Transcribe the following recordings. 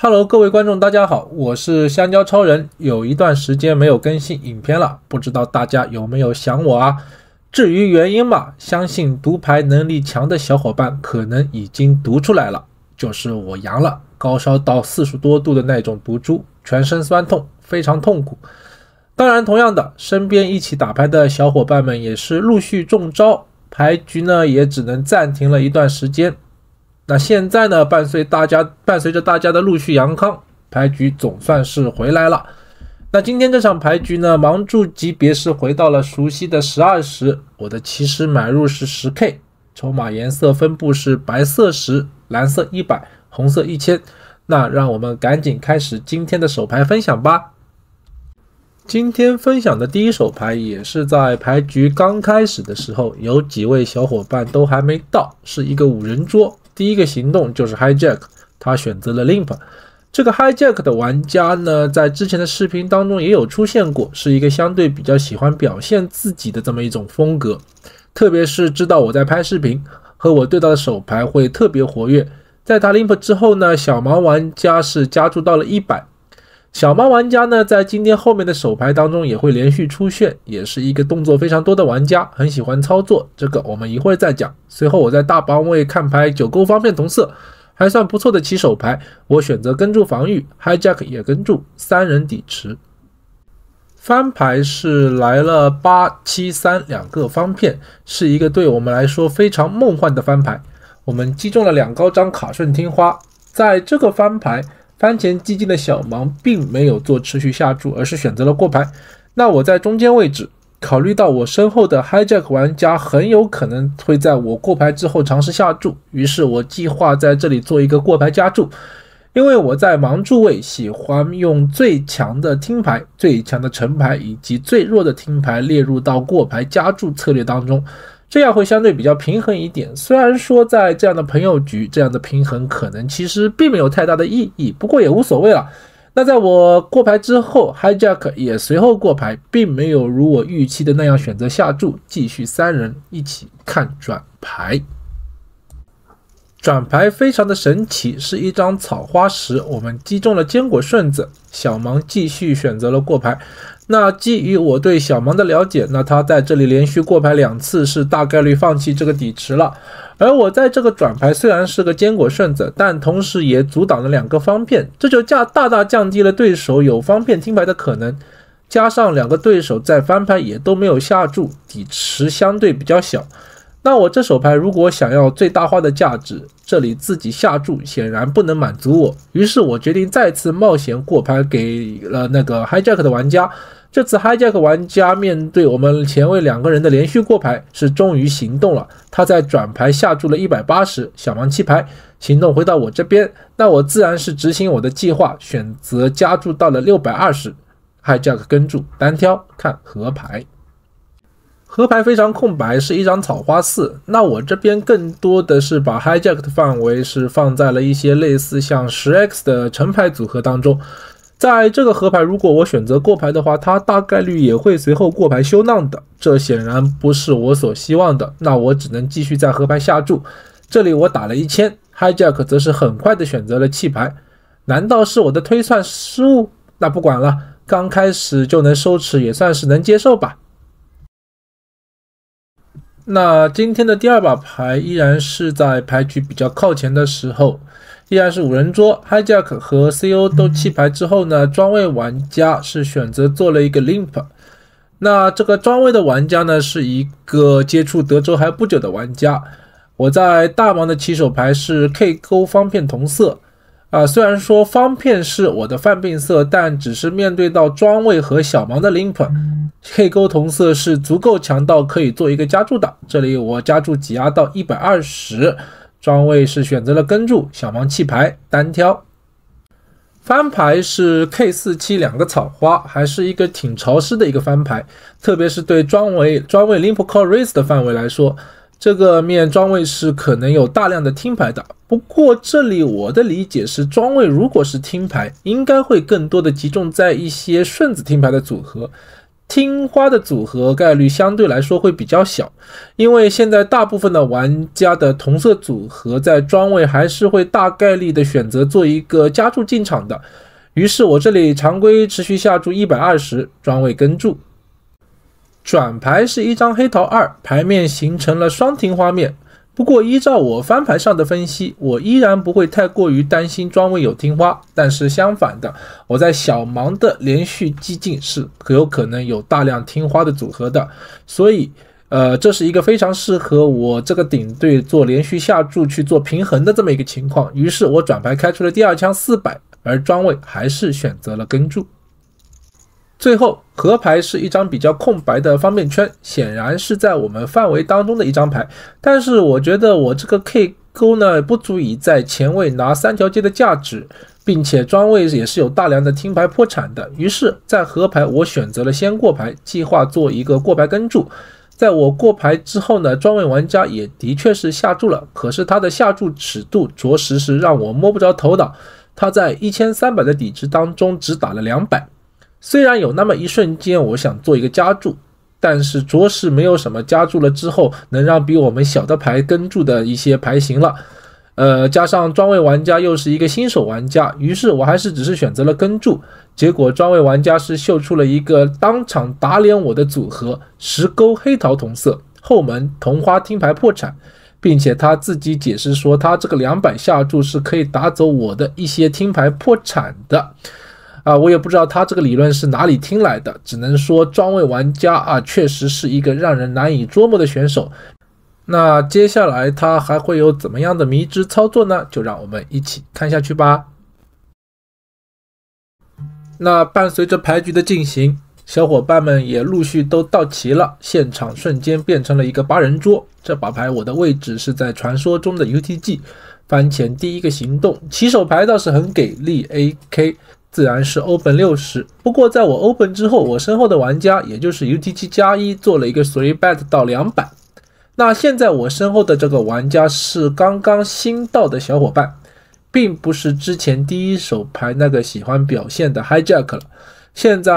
Hello，各位观众，大家好，我是香蕉超人。有一段时间没有更新影片了，不知道大家有没有想我啊？至于原因嘛，相信读牌能力强的小伙伴可能已经读出来了，就是我阳了，高烧到40多度的那种毒株，全身酸痛，非常痛苦。当然，同样的，身边一起打牌的小伙伴们也是陆续中招，牌局呢也只能暂停了一段时间。那现在呢，伴随着大家的陆续阳康，牌局总算是回来了。那今天这场牌局呢，盲注级别是回到了熟悉的10-20，我的起始买入是 10K， 筹码颜色分布是白色10，蓝色100，红色1000。那让我们赶紧开始今天的手牌分享吧。今天分享的第一手牌也是在牌局刚开始的时候，有几位小伙伴都还没到，是一个5人桌。第一个行动就是 Hijack， 他选择了 Limp。 这个 Hijack 的玩家呢，在之前的视频当中也有出现过，是一个相对比较喜欢表现自己的这么一种风格，特别是知道我在拍视频，和我对到的手牌会特别活跃。在他 Limp 之后呢，小盲玩家是加注到了100。小盲玩家呢，在今天后面的手牌当中也会连续出现，也是一个动作非常多的玩家，很喜欢操作，这个我们一会儿再讲。随后我在大帮位看牌9勾方片同色，还算不错的起手牌，我选择跟注防御， Hijack 也跟注，3人抵持。翻牌是来了8、7、3两个方片，是一个对我们来说非常梦幻的翻牌。我们击中了2高张卡顺听花，在这个翻牌翻前激进的小盲并没有做持续下注，而是选择了过牌。那我在中间位置，考虑到我身后的 Hijack 玩家很有可能会在我过牌之后尝试下注，于是我计划在这里做一个过牌加注。因为我在盲注位喜欢用最强的听牌、最强的成牌以及最弱的听牌列入到过牌加注策略当中，这样会相对比较平衡一点。虽然说在这样的朋友局，这样的平衡可能其实并没有太大的意义，不过也无所谓了。那在我过牌之后， Hijack 也随后过牌，并没有如我预期的那样选择下注，继续3人一起看转牌。转牌非常的神奇，是一张草花10，我们击中了坚果顺子，小盲继续选择了过牌。那基于我对小盲的了解，那他在这里连续过牌2次，是大概率放弃这个底池了。而我在这个转牌虽然是个坚果顺子，但同时也阻挡了2个方片，这就大大降低了对手有方片听牌的可能。加上2个对手在翻牌也都没有下注，底池相对比较小。那我这手牌如果想要最大化的价值，这里自己下注显然不能满足我，于是我决定再次冒险过牌给了那个 Hijack 的玩家。这次 Hijack 玩家面对我们前卫2个人的连续过牌，是终于行动了。他在转牌下注了180，小盲弃牌，行动回到我这边，那我自然是执行我的计划，选择加注到了620， Hijack 跟注单挑看合牌。合牌非常空白，是一张草花4，那我这边更多的是把 Hijack 的范围是放在了一些类似像 10x 的成牌组合当中。在这个合牌，如果我选择过牌的话，它大概率也会随后过牌休浪的，这显然不是我所希望的，那我只能继续在合牌下注。这里我打了1000， Hijack 则是很快的选择了弃牌。难道是我的推算失误？那不管了，刚开始就能收持也算是能接受吧。那今天的第2把牌依然是在牌局比较靠前的时候，依然是5人桌， Hijack 和 CO 都弃牌之后呢，庄位玩家是选择做了一个 Limp。 那这个庄位的玩家呢，是一个接触德州还不久的玩家。我在大盲的起手牌是 K 勾方片同色，虽然说方片是我的犯病色，但只是面对到庄位和小盲的 Limp， K 勾同色是足够强到可以做一个加注的。这里我加注挤压到120，庄位是选择了跟注，小盲弃牌单挑。翻牌是 K47 2个草花，还是一个挺潮湿的一个翻牌，特别是对庄位 Limp Call Raise 的范围来说，这个面庄位是可能有大量的听牌的。不过这里我的理解是，庄位如果是听牌，应该会更多的集中在一些顺子听牌的组合。 听花的组合概率相对来说会比较小，因为现在大部分的玩家的同色组合在庄位还是会大概率的选择做一个加注进场的，于是我这里常规持续下注120，庄位跟注。转牌是一张黑桃2，牌面形成了双听花面。不过依照我翻牌上的分析，我依然不会太过于担心庄位有听花，但是相反的，我在小盲的连续激进是有可能有大量听花的组合的，所以这是一个非常适合我这个顶队做连续下注去做平衡的这么一个情况，于是我转牌开出了第二枪400，而庄位还是选择了跟注。最后合牌是一张比较空白的方便圈，显然是在我们范围当中的一张牌，但是我觉得我这个 K 勾呢不足以在前位拿3条街的价值，并且庄位也是有大量的听牌破产的，于是在合牌我选择了先过牌，计划做一个过牌跟注。在我过牌之后呢，庄位玩家也的确是下注了，可是他的下注尺度着实是让我摸不着头脑，他在1300的底值当中只打了200。虽然有那么一瞬间我想做一个加注，但是着实没有什么加注了之后能让比我们小的牌跟注的一些牌型了。加上庄位玩家又是一个新手玩家，于是我还是只是选择了跟注，结果庄位玩家是秀出了一个当场打脸我的组合，10勾黑桃同色，后门同花听牌破产，并且他自己解释说他这个200下注是可以打走我的一些听牌破产的。我也不知道他这个理论是哪里听来的，只能说庄位玩家确实是一个让人难以捉摸的选手。那接下来他还会有怎么样的迷之操作呢？就让我们一起看下去吧。那伴随着牌局的进行，小伙伴们也陆续都到齐了，现场瞬间变成了一个8人桌。这把牌我的位置是在传说中的 UTG， 番前第一个行动，起手牌倒是很给力 AK，自然是 Open 60， 不过在我 Open 之后，我身后的玩家也就是 UTG 加1做了一个 3bet 到200。那现在我身后的这个玩家是刚刚新到的小伙伴，并不是之前第一手牌那个喜欢表现的 Hijack 了。现在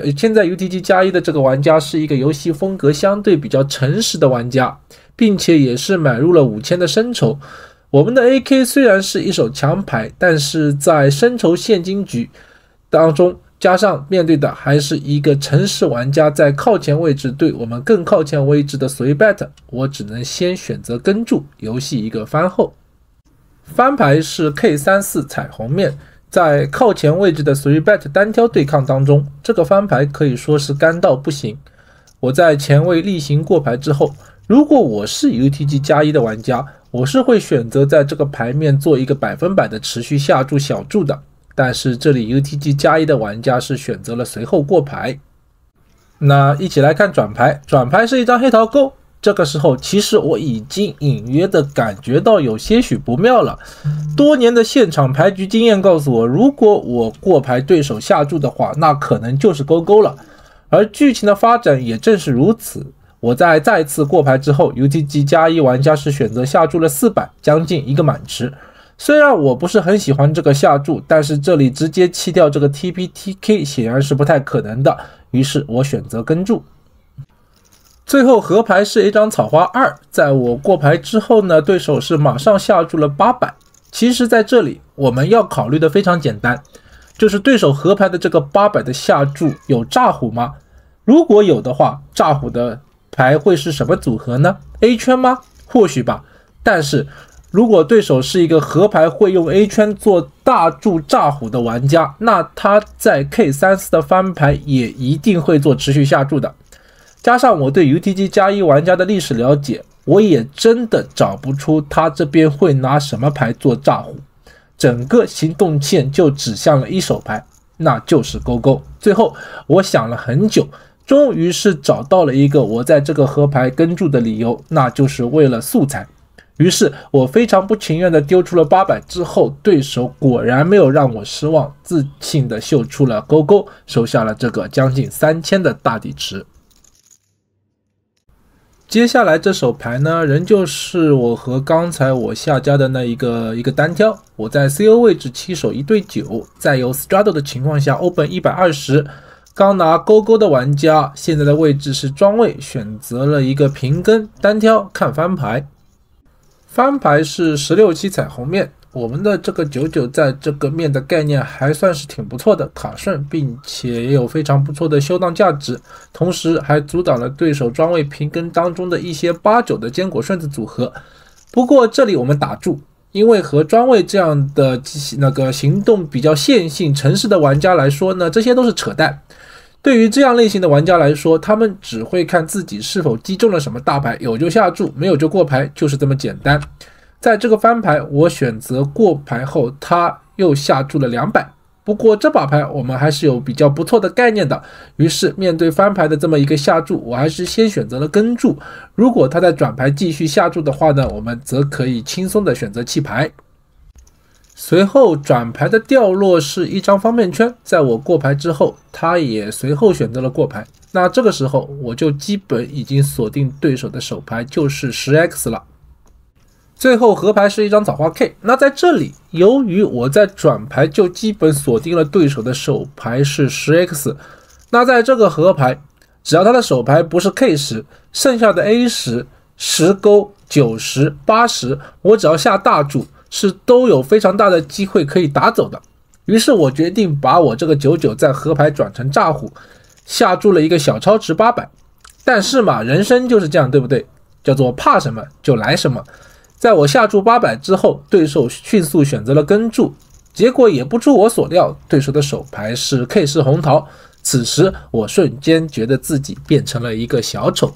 UTG 加1的这个玩家是一个游戏风格相对比较诚实的玩家，并且也是买入了5000的深筹。我们的 AK 虽然是一手强牌，但是在深筹现金局当中，加上面对的还是一个诚实玩家在靠前位置对我们更靠前位置的 3bet， 我只能先选择跟注，游戏一个翻后。翻牌是 K34 彩虹面，在靠前位置的 3bet 单挑对抗当中，这个翻牌可以说是干到不行。我在前位例行过牌之后，如果我是 UTG 加1的玩家，我是会选择在这个牌面做一个100%的持续下注小注的，但是这里 UTG 加1的玩家是选择了随后过牌。那一起来看转牌，转牌是一张黑桃勾，这个时候其实我已经隐约的感觉到有些许不妙了。多年的现场牌局经验告诉我，如果我过牌对手下注的话，那可能就是勾勾了，而剧情的发展也正是如此。我在再次过牌之后， UTG 加1玩家是选择下注了400，将近一个满池。虽然我不是很喜欢这个下注，但是这里直接弃掉这个 TPTK 显然是不太可能的，于是我选择跟注。最后合牌是一张草花2，在我过牌之后呢，对手是马上下注了800。其实在这里我们要考虑的非常简单，就是对手合牌的这个800的下注有炸虎吗？如果有的话，炸虎的牌会是什么组合呢？ A 圈吗？或许吧。但是如果对手是一个合牌会用 A 圈做大注炸虎的玩家，那他在 K34 的翻牌也一定会做持续下注的。加上我对 UTG 加1玩家的历史了解，我也真的找不出他这边会拿什么牌做炸虎，整个行动线就指向了一手牌，那就是勾勾。最后我想了很久，终于是找到了一个我在这个合牌跟注的理由，那就是为了素材。于是我非常不情愿的丢出了800之后，对手果然没有让我失望，自信的秀出了勾勾，收下了这个将近3000的大底池。接下来这手牌呢，仍旧是我和刚才我下家的那一个单挑。我在 CO 位置起手1对9，在有 straddle 的情况下 open 120。 刚拿勾勾的玩家现在的位置是庄位，选择了一个平跟单挑看翻牌。翻牌是16期彩虹面，我们的这个99在这个面的概念还算是挺不错的，卡顺，并且也有非常不错的修荡价值，同时还阻挡了对手庄位平跟当中的一些8-9的坚果顺子组合。不过这里我们打住，因为和庄位这样的行动比较线性城市的玩家来说呢，这些都是扯淡。对于这样类型的玩家来说，他们只会看自己是否击中了什么大牌，有就下注，没有就过牌，就是这么简单。在这个翻牌，我选择过牌后，他又下注了200。不过这把牌我们还是有比较不错的概念的，于是面对翻牌的这么一个下注，我还是先选择了跟注。如果他在转牌继续下注的话呢，我们则可以轻松的选择弃牌。随后转牌的掉落是一张方便圈，在我过牌之后，他也随后选择了过牌。那这个时候我就基本已经锁定对手的手牌就是 10x 了。最后合牌是一张枣花 K， 那在这里由于我在转牌就基本锁定了对手的手牌是 10x， 那在这个合牌只要他的手牌不是 K10， 剩下的 A10、10勾、90、80，我只要下大注是都有非常大的机会可以打走的。于是我决定把我这个99在合牌转成炸虎，下注了一个小超值800。但是嘛，人生就是这样，对不对？叫做怕什么就来什么。在我下注800之后，对手迅速选择了跟注，结果也不出我所料，对手的手牌是 K10红桃。此时我瞬间觉得自己变成了一个小丑。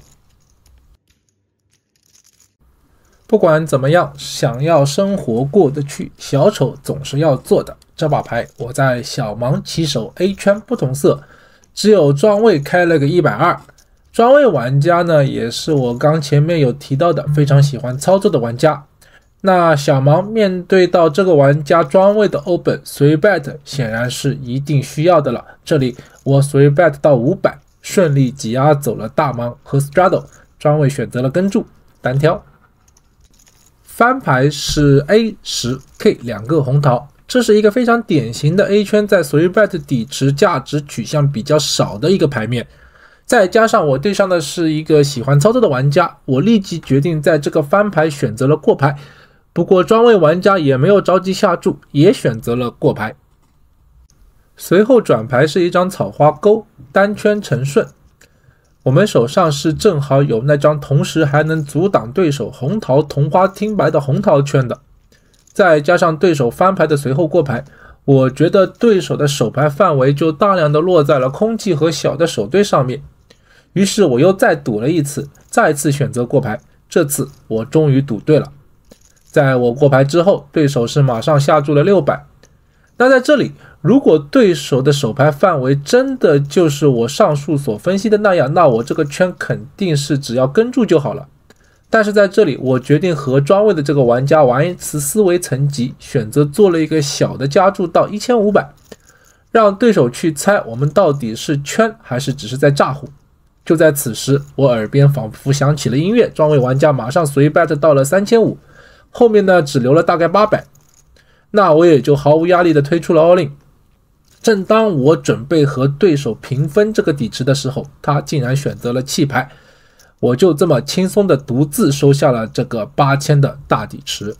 不管怎么样，想要生活过得去，小丑总是要做的。这把牌我在小盲棋手 A 圈不同色，只有庄位开了个120。庄位玩家呢，也是我刚前面有提到的非常喜欢操作的玩家。那小盲面对到这个玩家庄位的 open 随 bet 显然是一定需要的了。这里我随 bet 到500，顺利挤压走了大盲和 straddle， 庄位选择了跟注单挑。翻牌是 A10 K 2个红桃，这是一个非常典型的 A 圈在随 bet 底池价值取向比较少的一个牌面。再加上我对上的是一个喜欢操作的玩家，我立即决定在这个翻牌选择了过牌。不过庄位玩家也没有着急下注，也选择了过牌。随后转牌是一张草花勾，单圈成顺。我们手上是正好有那张同时还能阻挡对手红桃同花听白的红桃圈的，再加上对手翻牌的随后过牌，我觉得对手的手牌范围就大量的落在了空气和小的手堆上面。于是我又再赌了一次，再次选择过牌，这次我终于赌对了。在我过牌之后，对手是马上下注了600。那在这里，如果对手的手牌范围真的就是我上述所分析的那样，那我这个圈肯定是只要跟住就好了。但是在这里，我决定和庄位的这个玩家玩一次思维层级，选择做了一个小的加注到1500，让对手去猜我们到底是圈还是只是在炸虎。就在此时，我耳边仿佛响起了音乐，庄位玩家马上随 bet 到了3500，后面呢只留了大概800，那我也就毫无压力的推出了 all in。正当我准备和对手平分这个底池的时候，他竟然选择了弃牌，我就这么轻松的独自收下了这个8000的大底池。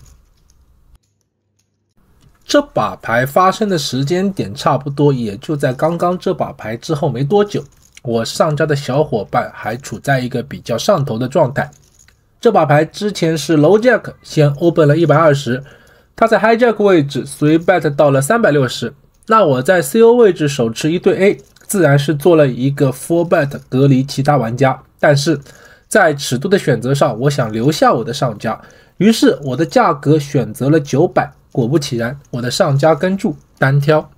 这把牌发生的时间点差不多也就在刚刚这把牌之后没多久，我上家的小伙伴还处在一个比较上头的状态。这把牌之前是 low jack 先 open 了120，他在 high jack 位置随 bet 到了360，那我在 CO 位置手持一对 A， 自然是做了一个 full bet 隔离其他玩家，但是在尺度的选择上，我想留下我的上家，于是我的价格选择了900，果不其然，我的上家跟注单挑。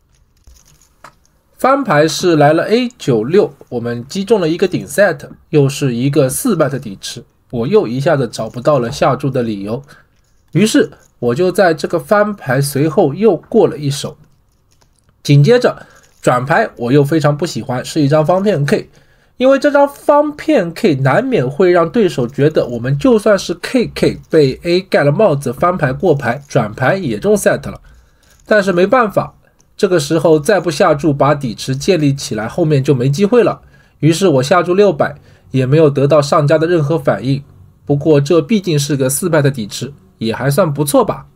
翻牌是来了 A96， 我们击中了一个顶 set， 又是一个4 bet 底池，我又一下子找不到了下注的理由，于是我就在这个翻牌随后又过了一手。紧接着转牌我又非常不喜欢，是一张方片 K， 因为这张方片 K 难免会让对手觉得我们就算是 KK 被 A 盖了帽子，翻牌过牌转牌也中 set 了。但是没办法， 这个时候再不下注把底池建立起来，后面就没机会了。于是我下注600，也没有得到上家的任何反应。不过这毕竟是个4bet的底池，也还算不错吧。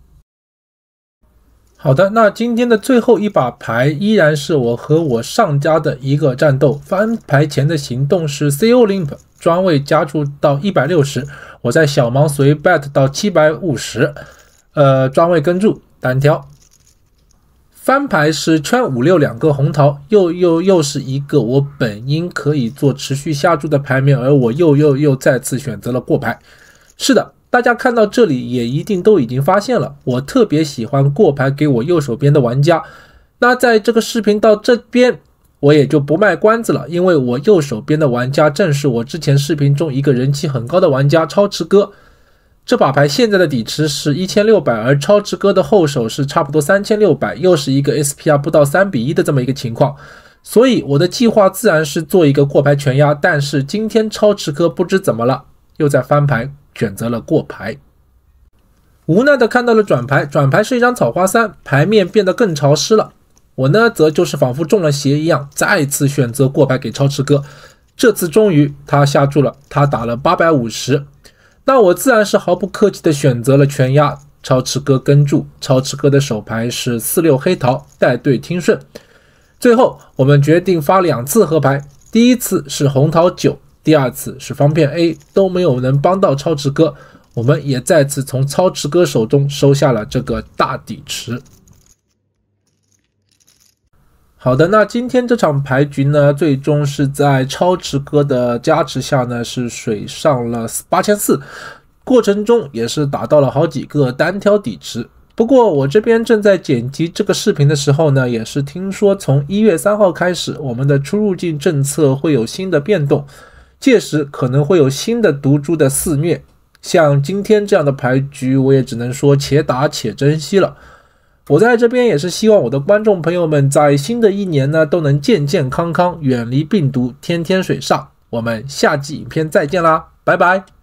好的，那今天的最后一把牌依然是我和我上家的一个战斗。翻牌前的行动是 CO Limp， 专位加注到160，我在小盲随 bet 到750，专位跟注单挑。翻牌是圈5、6两个红桃，又是一个我本应可以做持续下注的牌面，而我又再次选择了过牌。是的，大家看到这里也一定都已经发现了，我特别喜欢过牌给我右手边的玩家。那在这个视频到这边，我也就不卖关子了，因为我右手边的玩家正是我之前视频中一个人气很高的玩家超池哥。这把牌现在的底池是1600，而超池哥的后手是差不多3600，又是一个 SPR 不到3比1的这么一个情况，所以我的计划自然是做一个过牌全压。但是今天超池哥不知怎么了，又在翻牌选择了过牌，无奈的看到了转牌，转牌是一张草花3，牌面变得更潮湿了。我呢则就是仿佛中了邪一样，再次选择过牌给超池哥。这次终于他下注了，他打了850。那我自然是毫不客气的选择了全压，超池哥跟注，超池哥的手牌是46黑桃，带队听顺。最后我们决定发2次合牌，第一次是红桃9，第二次是方片 A， 都没有能帮到超池哥，我们也再次从超池哥手中收下了这个大底池。好的，那今天这场牌局呢，最终是在超池哥的加持下呢，是水上了8400，过程中也是打到了好几个单挑底池。不过我这边正在剪辑这个视频的时候呢，也是听说从1月3号开始，我们的出入境政策会有新的变动，届时可能会有新的毒株的肆虐。像今天这样的牌局，我也只能说且打且珍惜了。我在这边也是希望我的观众朋友们在新的一年呢都能健健康康，远离病毒，天天水上。我们下期影片再见啦，拜拜。